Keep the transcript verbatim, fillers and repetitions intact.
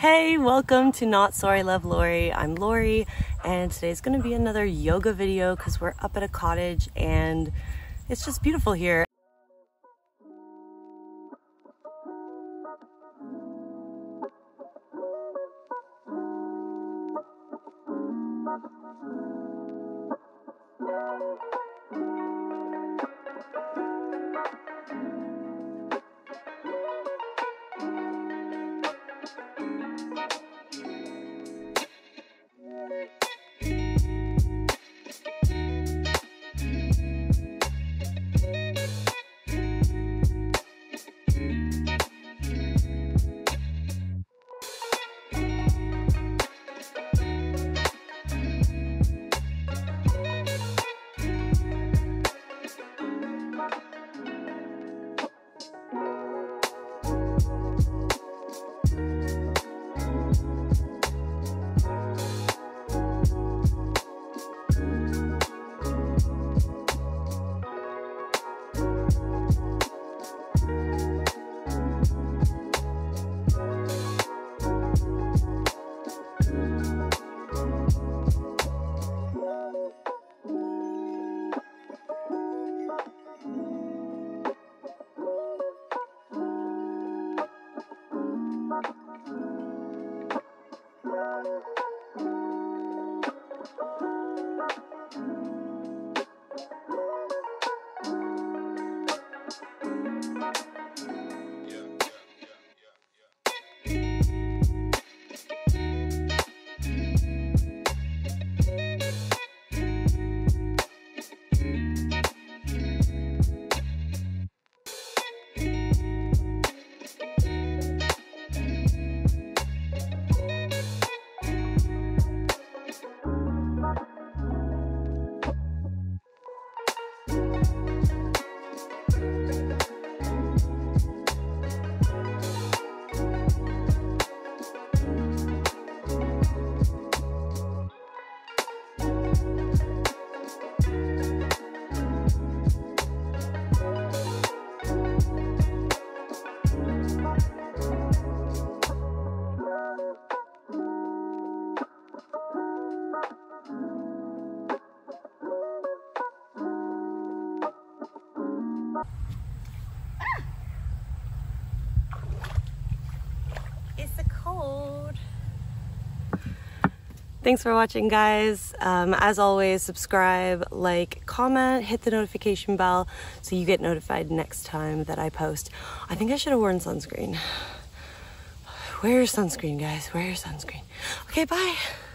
Hey, welcome to Not Sorry Love Lori. I'm Lori, and today's gonna be another yoga video because we're up at a cottage and it's just beautiful here. Thanks for watching, guys. Um, as always, subscribe, like, comment, hit the notification bell so you get notified next time that I post. I think I should have worn sunscreen. Wear your sunscreen, guys. Wear your sunscreen. Okay, bye.